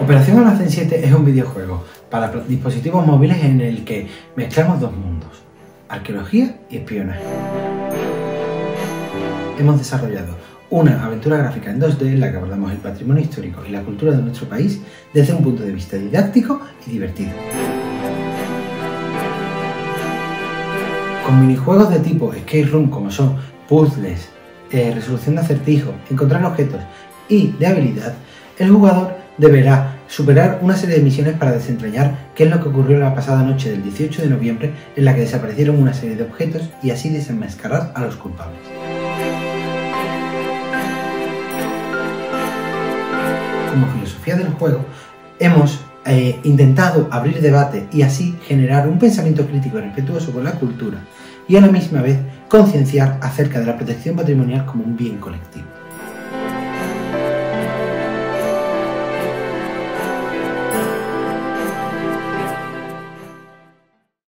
Operación Almacén 7 es un videojuego para dispositivos móviles en el que mezclamos dos mundos, arqueología y espionaje. Hemos desarrollado una aventura gráfica en 2D en la que abordamos el patrimonio histórico y la cultura de nuestro país desde un punto de vista didáctico y divertido. Con minijuegos de tipo escape room como son puzzles, resolución de acertijos, encontrar objetos y de habilidad, el jugador deberá superar una serie de misiones para desentrañar qué es lo que ocurrió la pasada noche del 18 de noviembre en la que desaparecieron una serie de objetos y así desenmascarar a los culpables. Como filosofía del juego, hemos intentado abrir debate y así generar un pensamiento crítico y respetuoso con la cultura y a la misma vez concienciar acerca de la protección patrimonial como un bien colectivo.